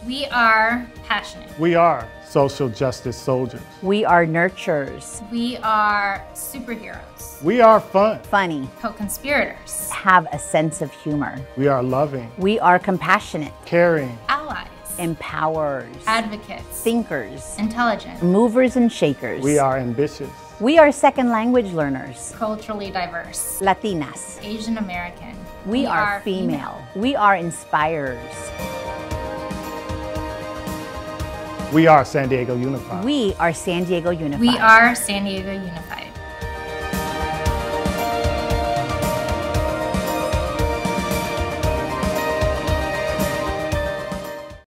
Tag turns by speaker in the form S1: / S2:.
S1: We are passionate.
S2: We are social justice soldiers.
S3: We are nurturers.
S1: We are superheroes.
S2: We are fun.
S3: Funny.
S1: Co-conspirators.
S3: Have a sense of humor.
S2: We are loving.
S3: We are compassionate.
S2: Caring.
S1: Allies.
S3: Empowerers.
S1: Advocates.
S3: Thinkers.
S1: Intelligent.
S3: Movers and shakers.
S2: We are ambitious.
S3: We are second language learners.
S1: Culturally diverse.
S3: Latinas.
S1: Asian American.
S3: We are female. We are inspirers.
S2: We are San Diego Unified.
S3: We are San Diego Unified.
S1: We are San Diego Unified.